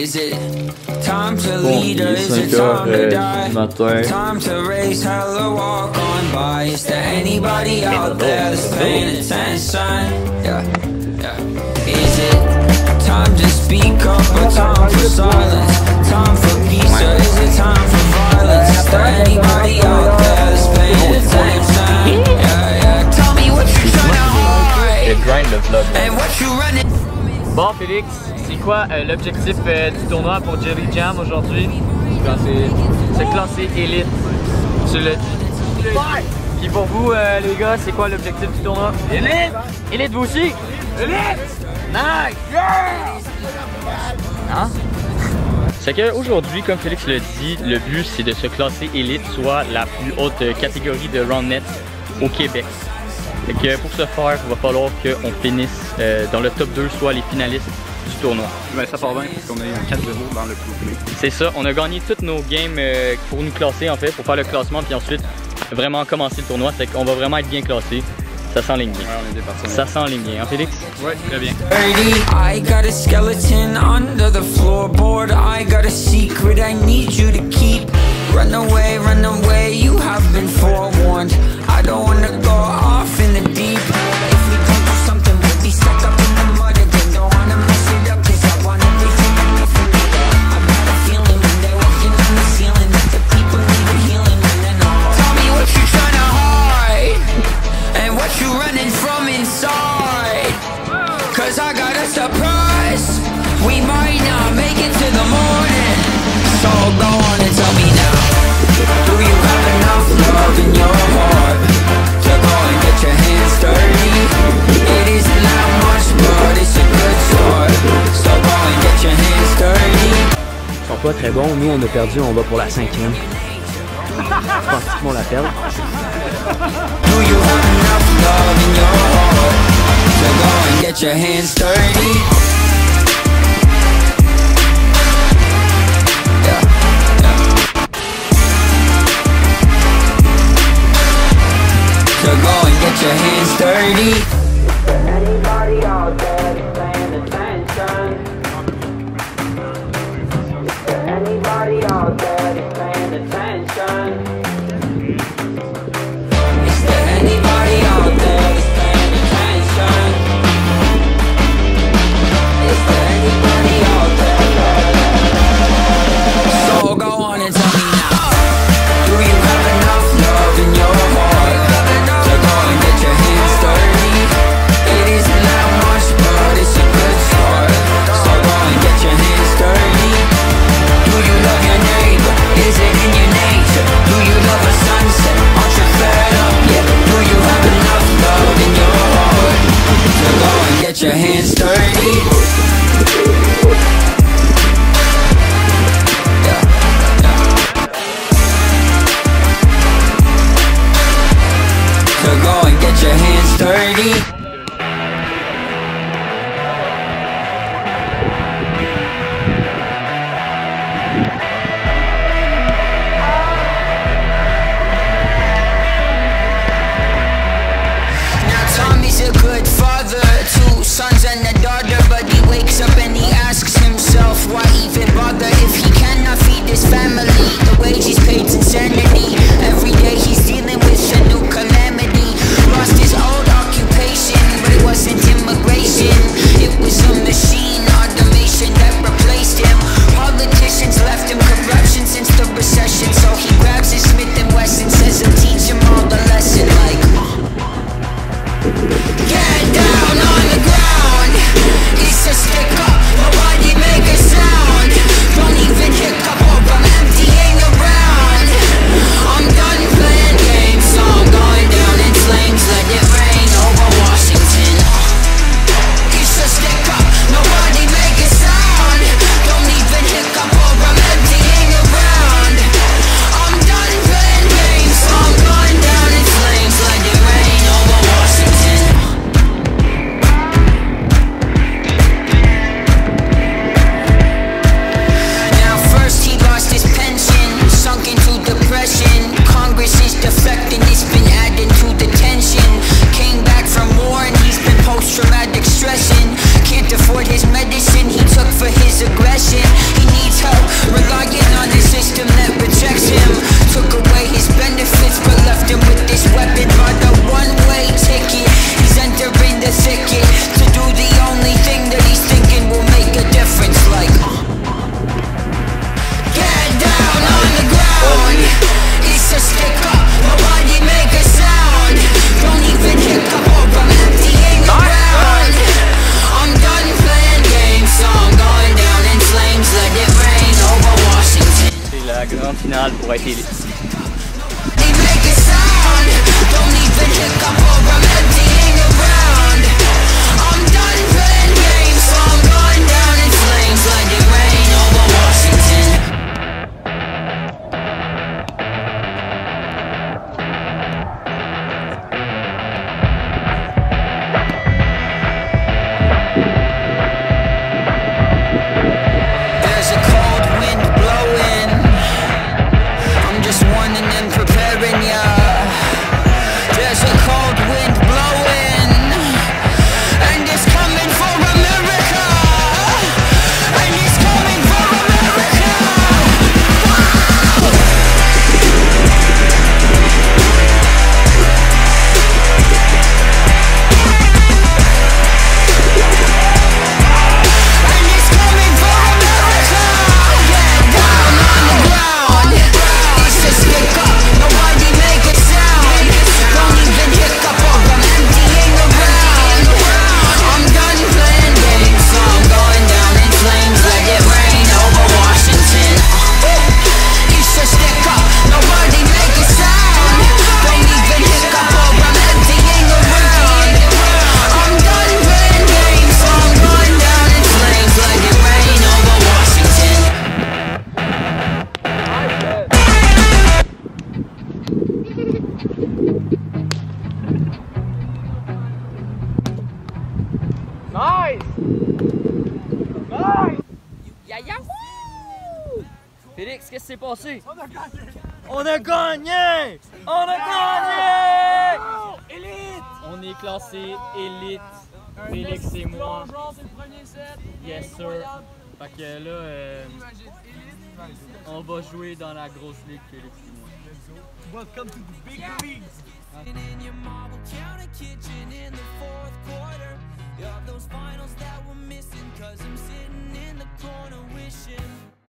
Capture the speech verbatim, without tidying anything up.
Is it time to lead or is it time to die? Time to race hell or walk on by. Is there anybody out there that's paying attention? Yeah, yeah. Is it time to speak up or time for silence? Time for peace or is it time for violence? Is there anybody out there that's paying attention? Yeah, yeah. Tell me what you're trying to hide and what you running. Bon Félix, c'est quoi euh, l'objectif euh, du tournoi pour Jelly Jam aujourd'hui? Se classer élite. Tu l'as dit. Puis pour vous euh, les gars, c'est quoi l'objectif du tournoi? Élite! Élite vous aussi? Élite! Nice! Yeah! Hein? C'est qu'aujourd'hui, comme Félix l'a dit, le but c'est de se classer élite, soit la plus haute catégorie de roundnet au Québec. Fait que pour ce faire, il va falloir qu'on finisse euh, dans le top deux, soit les finalistes du tournoi. Ben, ça part bien parce qu'on a eu un quatre zéro dans le pool. C'est ça, on a gagné toutes nos games euh, pour nous classer en fait, pour faire le classement, puis ensuite vraiment commencer le tournoi. Fait qu'on va vraiment être bien classé. Ça s'enligne bien. Ouais, on est des partenaires. Ça s'enligne bien, hein Félix? Ouais, très bien. I got a skeleton under the floorboard. I got a secret I need you to keep. Run away, run away, you have been forewarned. I don't wanna go off in the deep. If we don't do something, we'll be stuck up in the mud again. Don't wanna mess it up, cause I want everything and nothing to go. I got a feeling when they're walking on the ceiling that the people need a healing when they're not. Tell me what you're trying to hide and what you running from inside. Cause I got a surprise. We might not make it to the morning. So go on and tell me now. Do you have enough love in your heart to go and get your hands dirty? It isn't that much, but it's a good start. So go and get your hands dirty. Ils sont pas très bons, nous on a perdu, on va pour la cinquième. Je pense qu'ils vont la perdre. Do you have enough love in your heart to go and get your hands dirty? So go and get your hands dirty. Is there anybody out there that's paying attention? Is there anybody out there that's paying attention? Is there anybody out there that's paying attention? Is there anybody out there? So go on and tell me now. Do you have enough love in your heart? Get your hands dirty. protection. He needs help, relying on the system that protects him. Took away his benefits, but left him with this weapon by the one-way ticket. He's entering the thicket to do the only thing that he's thinking will make a difference. Like, get down on the ground. It's a stick up, nobody make a sound. Don't even hiccup or I'm emptying the ground. I'm done playing games, so I'm going down in flames. Let it rain over Washington. C'est la grande finale pour être élite. They make a sound. Don't even hiccup or I'm emptying the ground. I'm done playing games, so I'm going down in flames. Let it rain over Washington. There's a cold wind blowing. I'm just warning and preparing ya. There's a cold wind blowing, and it's coming for America. And it's coming for America. And it's coming for America. Get down on the ground. It's a stick up, nobody make a sound. Don't even hiccup or I'm emptying the ground. I'm done playing games, so I'm going down in flames. Let it rain over Washington. It's a stick up, nobody make a sound. Don't even hiccup or I'm emptying the ground. I'm done playing games, so I'm going down in flames. Let it rain over Washington. Nice! Nice! Ya yahoo! Félix, qu'est-ce qui s'est passé? On a gagné! On a gagné! On a gagné! Élite! On est classé élite. Félix et moi. Yes sir. Fait que là, euh, on va jouer dans la grosse ligue Félix et moi. Welcome to the big leagues. In your marble counter kitchen in the fourth quarter of those finals that were missing, 'cause I'm sitting in the corner wishing